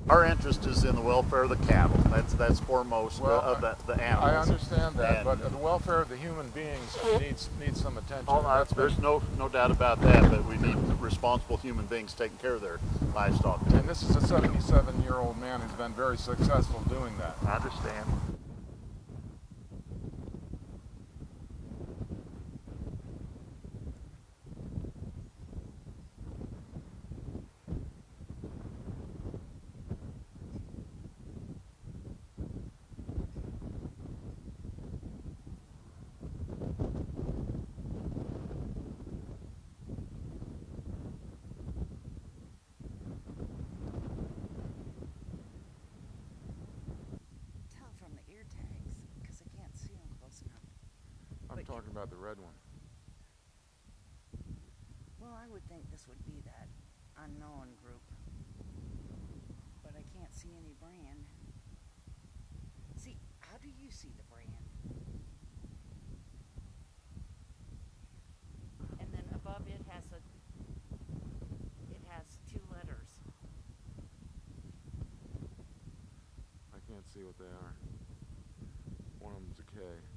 Our interest is in the welfare of the cattle. That's foremost Well, of the animals. I understand that, And, but the welfare of the human beings needs some attention. there's no doubt about that. But we need responsible human beings taking care of their livestock. And this is a 77-year-old man who's been very successful doing that. I understand. Tell from the ear tags because I can't see them close enough. I'm talking about the red one. Well, I would think this would be that unknown group, but I can't see any brand. See, how do you see the brand? And then above it has two letters. I can't see what they are. One of them's a K.